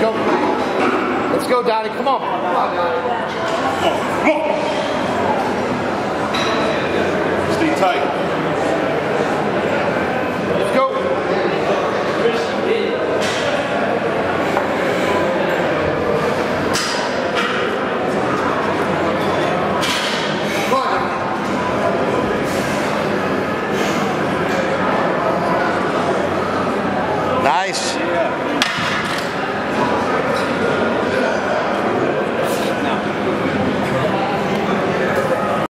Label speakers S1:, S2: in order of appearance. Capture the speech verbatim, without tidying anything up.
S1: go. Let's go, Donnie. Come on. Come on, Donnie.
S2: Come on. Stay tight.
S1: Let's go. Nice.
S2: Yeah.